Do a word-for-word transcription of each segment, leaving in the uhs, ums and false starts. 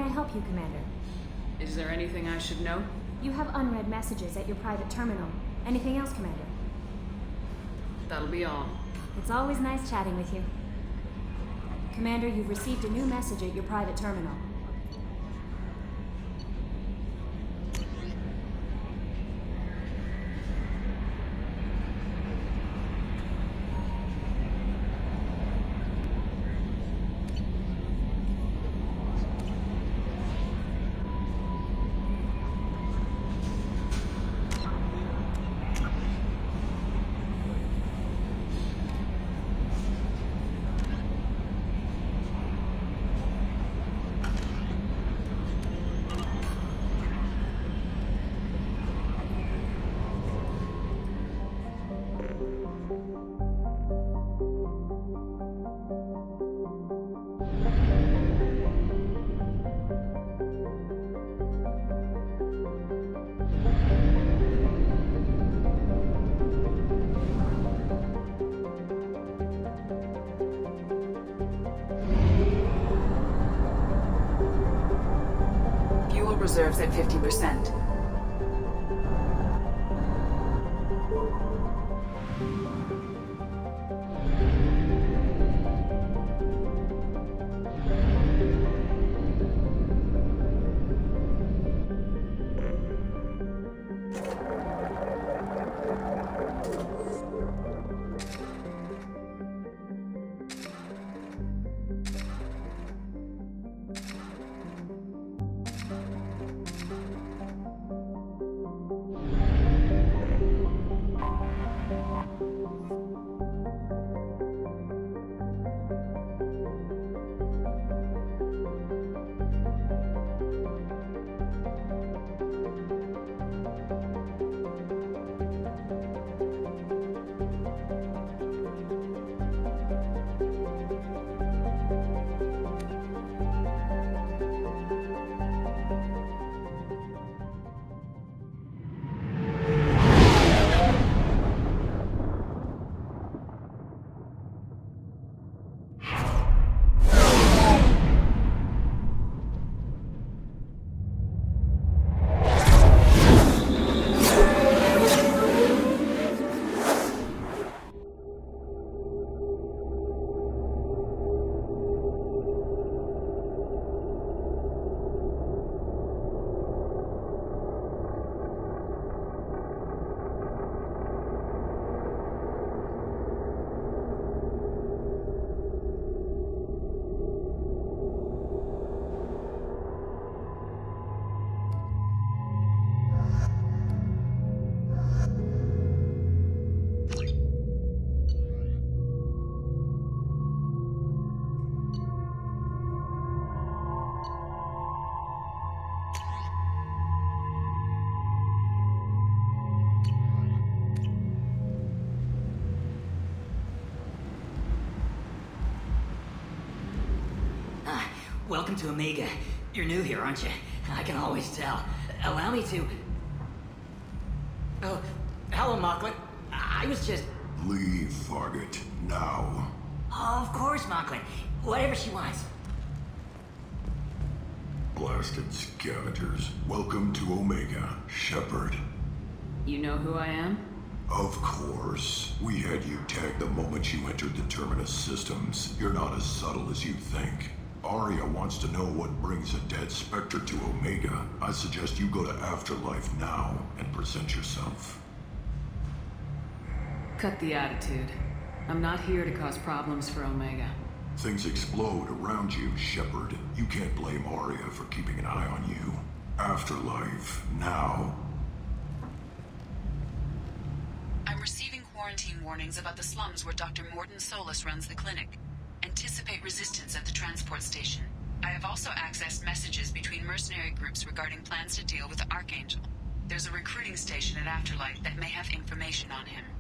help you, Commander? Is there anything I should know? You have unread messages at your private terminal. Anything else, Commander? That'll be all. It's always nice chatting with you. Commander, you've received a new message at your private terminal. Reserves at fifty percent. Welcome to Omega. You're new here, aren't you? I can always tell. Allow me to... Oh, hello, Mocklin. I was just... Leave, Fargate, now. Oh, of course, Mocklin. Whatever she wants. Blasted scavengers. Welcome to Omega, Shepard. You know who I am? Of course. We had you tagged the moment you entered the Terminus systems. You're not as subtle as you think. Aria wants to know what brings a dead Spectre to Omega. I suggest you go to Afterlife now and present yourself. Cut the attitude. I'm not here to cause problems for Omega. Things explode around you, Shepard. You can't blame Aria for keeping an eye on you. Afterlife, now. I'm receiving quarantine warnings about the slums where Doctor Mordin Solus runs the clinic. Anticipate resistance at the transport station. I have also accessed messages between mercenary groups regarding plans to deal with the Archangel. There's a recruiting station at Afterlife that may have information on him.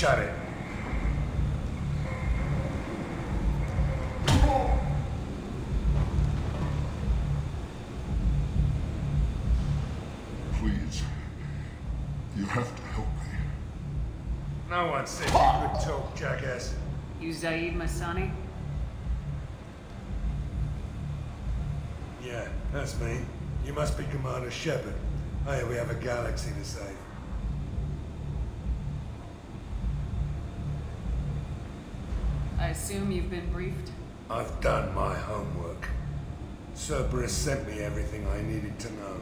Shut it. Please. You have to help me. No one said you could talk, jackass. You Zaeed, my sonny? Yeah, that's me. You must be Commander Shepard. Oh yeah, we have a galaxy to save. I assume you've been briefed? I've done my homework. Cerberus sent me everything I needed to know.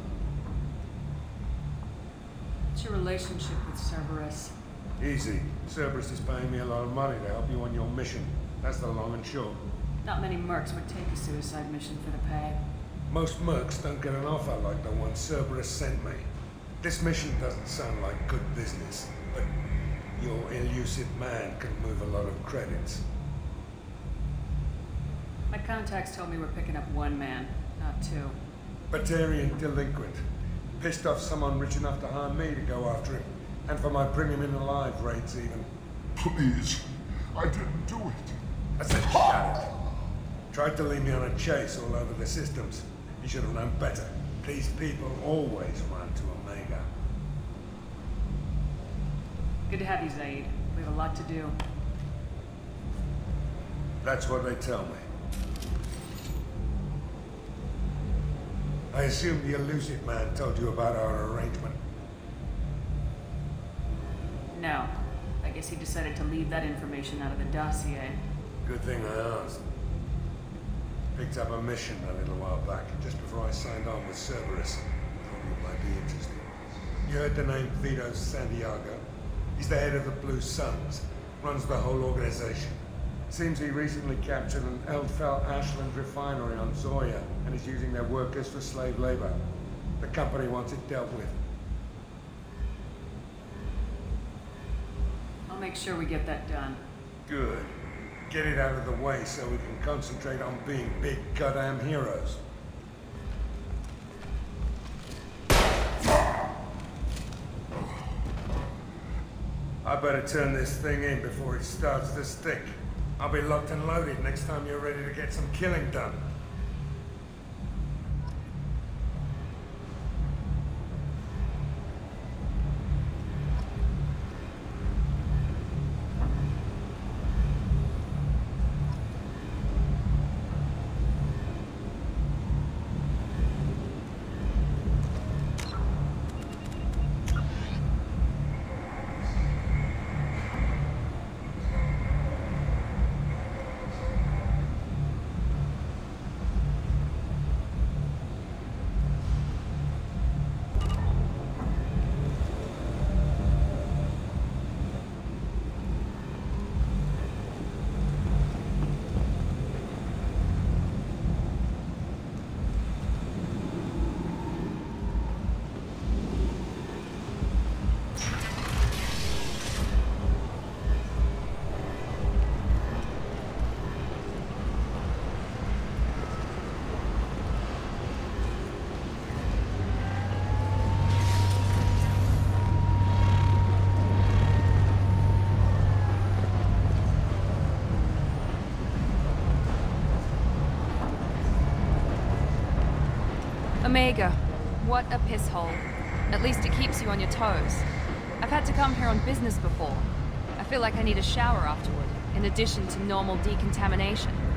What's your relationship with Cerberus? Easy. Cerberus is paying me a lot of money to help you on your mission. That's the long and short. Not many mercs would take a suicide mission for the pay. Most mercs don't get an offer like the one Cerberus sent me. This mission doesn't sound like good business, but your elusive man can move a lot of credits. My contacts told me we're picking up one man, not two. Batarian delinquent. Pissed off someone rich enough to hire me to go after him. And for my bring him in alive rates even. Please. I didn't do it. I said shut it. Tried to lead me on a chase all over the systems. You should have known better. These people always run to Omega. Good to have you, Zaeed. We have a lot to do. That's what they tell me. I assume the elusive man told you about our arrangement. No. I guess he decided to leave that information out of the dossier. Good thing I asked. Picked up a mission a little while back, just before I signed on with Cerberus. Thought you might be interested. You heard the name Vito Santiago? He's the head of the Blue Suns, runs the whole organization. Seems he recently captured an Eldfell Ashland refinery on Zoya and is using their workers for slave labor. The company wants it dealt with. I'll make sure we get that done. Good. Get it out of the way so we can concentrate on being big goddamn heroes. I better turn this thing in before it starts to stick. I'll be locked and loaded next time you're ready to get some killing done. Omega, what a piss hole. At least it keeps you on your toes. I've had to come here on business before. I feel like I need a shower afterward, in addition to normal decontamination.